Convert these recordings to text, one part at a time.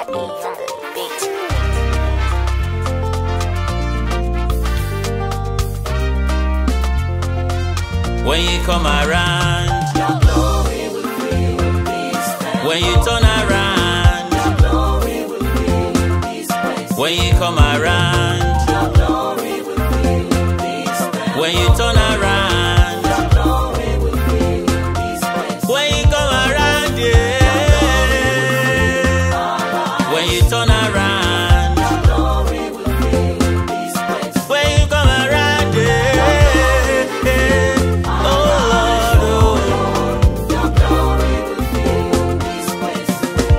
E on the beat. When you come around, your glory will fill this place. when you turn around, your glory will fill this place. when you come around, your glory will fill this place. when you turn around, your glory will fill this place. when you come around, yeah. When you turn around, Your glory will fill this place. when you come around, yeah. Oh Lord, Your glory will fill this place.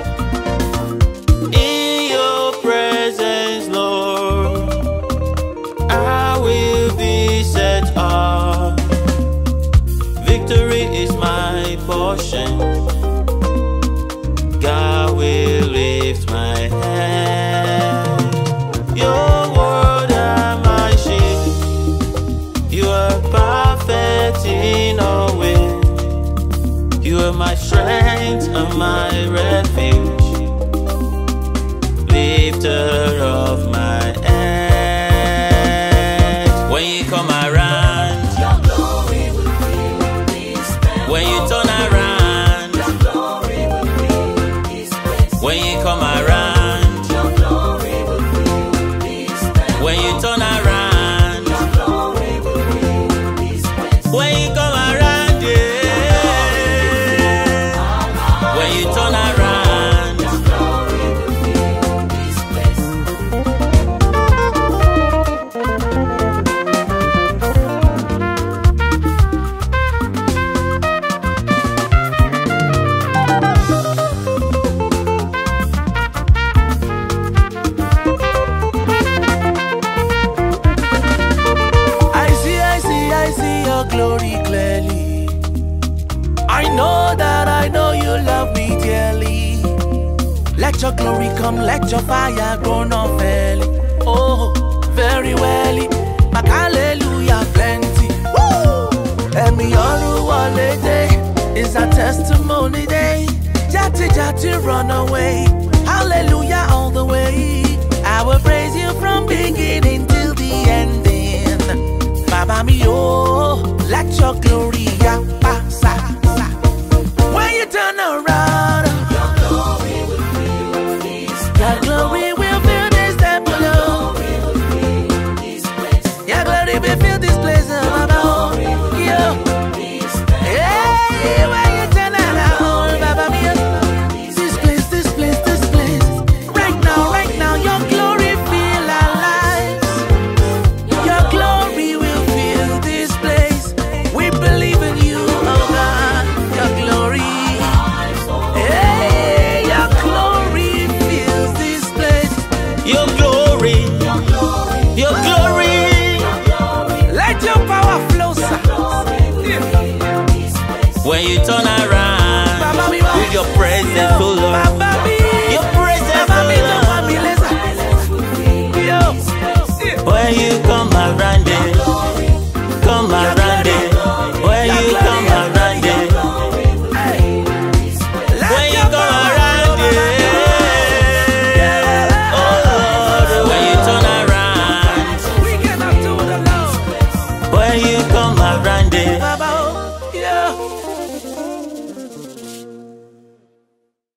in your presence, Lord, I will be set up. Victory is my portion. God will lift my hand. Your word and my shield. You are perfect in all ways. You are my strength and my refuge. Lifter of my head. When you come around, Your glory will fill this place. when you turn around, Your glory will fill this place. when you come around, Your glory will fill this place. when you turn around, Your glory will fill this place. when you come around, yeah. When you turn around, Your glory will fill this place. I see your glory clearly. I know you love me dearly. Let your glory come, let your fire burn off early. Oh, very well. My hallelujah plenty. Woo! And me all day is a testimony day. Jati jati run away. Hallelujah all the way. I will praise you from beginning till the ending. Baba mi oh, let your glory pass. When you turn around, Your glory will fill this place. your glory will fill this temple. Your glory will fill this place. Your glory will fill this place. Baba, yo. This place. Hey, when you turn around, Baba mi oh, this place. Right now, your glory fill our lives. Your glory will fill this place. We believe in you, oh God. Your glory. Hey, your glory fills this place. your glory, your glory. Let your power flow, sir. When you turn around, Baba mi with your presence, oh Lord. Baba mi. Your presence, Baba mi, oh no Lord. mami lesa. Yo. When you come around it, come around it. When you come around it, Hey. Let when you your come power around flow, it, oh Lord. When you turn around, we cannot do it alone. when you